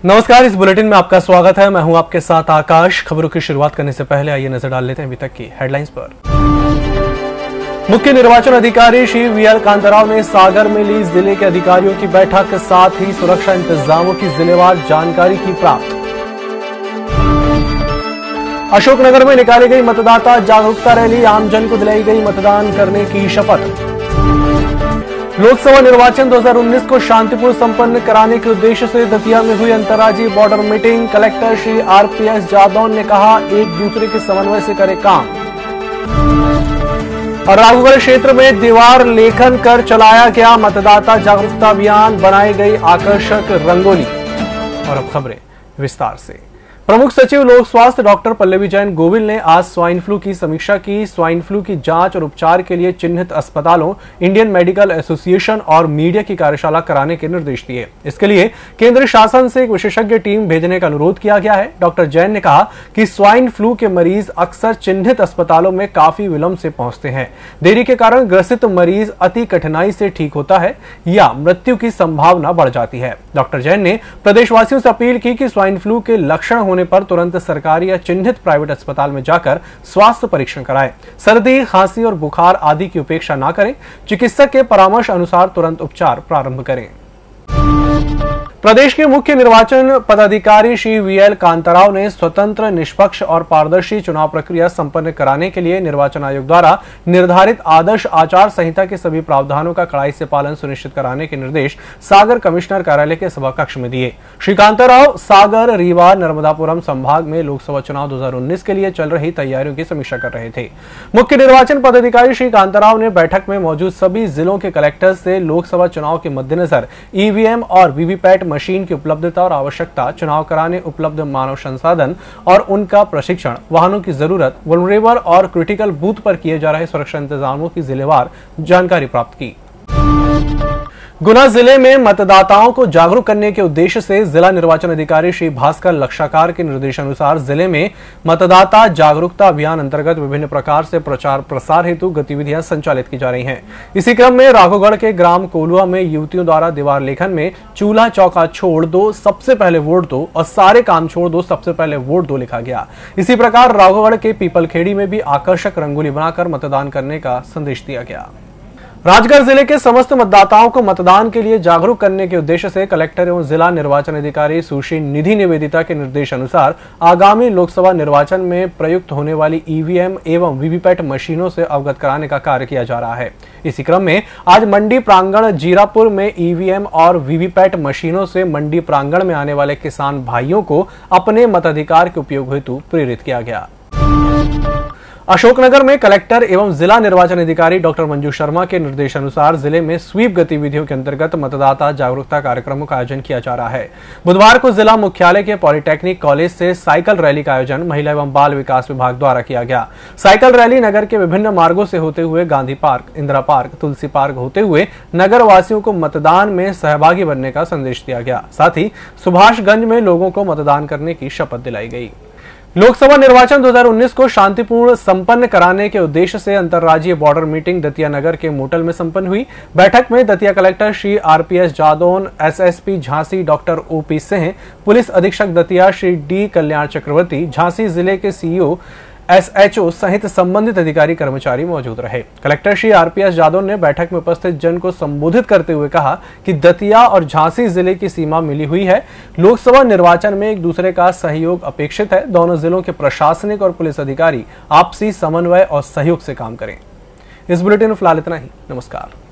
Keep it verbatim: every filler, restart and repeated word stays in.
नमस्कार, इस बुलेटिन में आपका स्वागत है। मैं हूं आपके साथ आकाश। खबरों की शुरुआत करने से पहले आइए नजर डाल लेते हैं अभी तक की हेडलाइंस पर। मुख्य निर्वाचन अधिकारी श्री वी एल कांताराव ने सागर में ली जिले के अधिकारियों की बैठक, साथ ही सुरक्षा इंतजामों की जिलेवार जानकारी की प्राप्त। अशोकनगर में निकाली गई मतदाता जागरूकता रैली, आमजन को दिलाई गई मतदान करने की शपथ। लोकसभा निर्वाचन दो हज़ार उन्नीस को शांतिपूर्ण संपन्न कराने के उद्देश्य से दतिया में हुई अंतर्राज्यीय border meeting, collector Shri R P S Jadaun ने कहा, एक दूसरे के समन्वय से करे काम। और राघोगढ़ क्षेत्र में दीवार लेखन कर चलाया गया मतदाता जागरूकता अभियान, बनाई गई आकर्षक रंगोली। और अब खबरें विस्तार से। प्रमुख सचिव लोक स्वास्थ्य डॉक्टर पल्लवी जैन गोविल ने आज स्वाइन फ्लू की समीक्षा की। स्वाइन फ्लू की जांच और उपचार के लिए चिन्हित अस्पतालों, इंडियन मेडिकल एसोसिएशन और मीडिया की कार्यशाला कराने के निर्देश दिए। इसके लिए केंद्र शासन से एक विशेषज्ञ टीम भेजने का अनुरोध किया गया है। डॉक्टर जैन ने कहा कि स्वाइन फ्लू के मरीज अक्सर चिन्हित अस्पतालों में काफी विलंब से पहुंचते हैं। देरी के कारण ग्रसित मरीज अति कठिनाई से ठीक होता है या मृत्यु की संभावना बढ़ जाती है। डॉक्टर जैन ने प्रदेशवासियों से अपील की कि स्वाइन फ्लू के लक्षण होने पर तुरंत सरकारी या चिन्हित प्राइवेट अस्पताल में जाकर स्वास्थ्य परीक्षण कराएं। सर्दी, खांसी और बुखार आदि की उपेक्षा न करें। चिकित्सक के परामर्श अनुसार तुरंत उपचार प्रारंभ करें। प्रदेश के मुख्य निर्वाचन पदाधिकारी श्री वी एल कांताराव ने स्वतंत्र, निष्पक्ष और पारदर्शी चुनाव प्रक्रिया संपन्न कराने के लिए निर्वाचन आयोग द्वारा निर्धारित आदर्श आचार संहिता के सभी प्रावधानों का कड़ाई से पालन सुनिश्चित कराने के निर्देश सागर कमिश्नर कार्यालय के सभा कक्ष में दिए। श्री कांताराव सागर, रीवा, नर्मदापुरम संभाग में लोकसभा चुनाव दो हजार उन्नीस के लिए चल रही तैयारियों की समीक्षा कर रहे थे। मुख्य निर्वाचन पदाधिकारी श्री कांताराव ने बैठक में मौजूद सभी जिलों के कलेक्टर से लोकसभा चुनाव के मद्देनजर ईवीएम और वीवीपैट मशीन की उपलब्धता और आवश्यकता, चुनाव कराने उपलब्ध मानव संसाधन और उनका प्रशिक्षण, वाहनों की जरूरत, वल्नरेबल और क्रिटिकल बूथ पर किए जा रहे सुरक्षा इंतजामों की जिलेवार जानकारी प्राप्त की। गुना जिले में मतदाताओं को जागरूक करने के उद्देश्य से जिला निर्वाचन अधिकारी श्री भास्कर लक्षाकार के निर्देशानुसार जिले में मतदाता जागरूकता अभियान अंतर्गत विभिन्न प्रकार से प्रचार प्रसार हेतु गतिविधियां संचालित की जा रही हैं। इसी क्रम में राघोगढ़ के ग्राम कोलुआ में युवतियों द्वारा दीवार लेखन में चूल्हा चौका छोड़ दो, सबसे पहले वोट दो और सारे काम छोड़ दो, सबसे पहले वोट दो लिखा गया। इसी प्रकार राघोगढ़ के पीपलखेड़ी में भी आकर्षक रंगोली बनाकर मतदान करने का संदेश दिया गया। राजगढ़ जिले के समस्त मतदाताओं को मतदान के लिए जागरूक करने के उद्देश्य से कलेक्टर एवं जिला निर्वाचन अधिकारी सुश्री निधि निवेदिता के निर्देश अनुसार आगामी लोकसभा निर्वाचन में प्रयुक्त होने वाली ईवीएम एवं वीवीपैट मशीनों से अवगत कराने का कार्य किया जा रहा है। इसी क्रम में आज मंडी प्रांगण जीरापुर में ईवीएम और वीवीपैट मशीनों से मंडी प्रांगण में आने वाले किसान भाइयों को अपने मताधिकार के उपयोग हेतु प्रेरित किया गया। अशोकनगर में कलेक्टर एवं जिला निर्वाचन अधिकारी डॉक्टर मंजू शर्मा के निर्देशानुसार जिले में स्वीप गतिविधियों के अंतर्गत मतदाता जागरूकता कार्यक्रमों का आयोजन किया जा रहा है। बुधवार को जिला मुख्यालय के पॉलिटेक्निक कॉलेज से साइकिल रैली का आयोजन महिला एवं बाल विकास विभाग द्वारा किया गया। साइकिल रैली नगर के विभिन्न मार्गों से होते हुए Gandhi park, Indira park, Tulsi park होते हुए नगर वासियों को मतदान में सहभागी बनने का संदेश दिया गया। साथ ही सुभाषगंज में लोगों को मतदान करने की शपथ दिलाई गई। लोकसभा निर्वाचन दो हज़ार उन्नीस को शांतिपूर्ण संपन्न कराने के उद्देश्य से अंतर्राज्यीय बॉर्डर मीटिंग दतिया नगर के मोटल में संपन्न हुई। बैठक में Datia collector Shri R P S Jadaun, SSP Jhansi doctor O P Singh, police अधीक्षक दतिया श्री डी कल्याण चक्रवर्ती, झांसी जिले के सीईओ, एसएचओ सहित संबंधित अधिकारी कर्मचारी मौजूद रहे। Collector Shri R P S Jadaun ने बैठक में उपस्थित जन को संबोधित करते हुए कहा कि दतिया और झांसी जिले की सीमा मिली हुई है। लोकसभा निर्वाचन में एक दूसरे का सहयोग अपेक्षित है। दोनों जिलों के प्रशासनिक और पुलिस अधिकारी आपसी समन्वय और सहयोग से काम करें। इस बुलेटिन में फिलहाल इतना ही। नमस्कार।